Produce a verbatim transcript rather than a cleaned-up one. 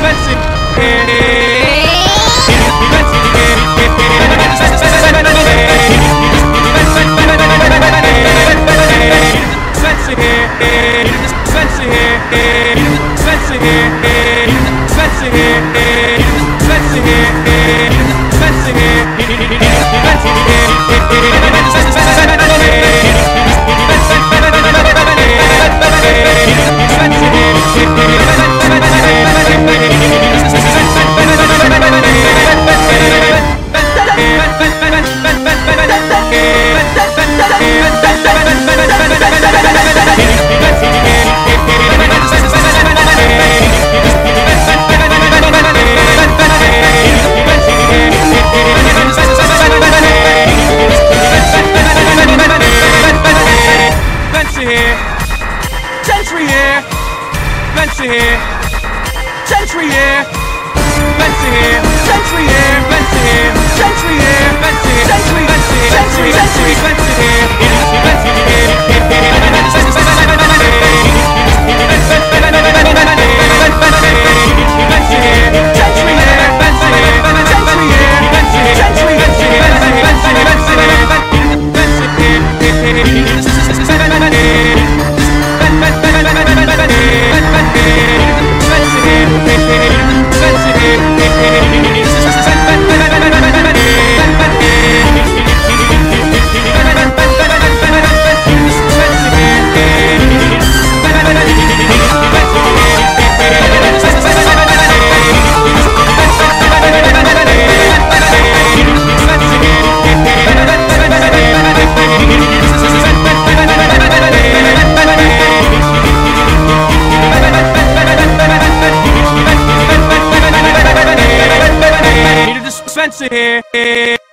Century here, Spencer here, Century here, Spencer here, Century here, Spencer here, Century here, Spencer here, Century, Century, Century, Spencer here, Spencer here, Spencer here.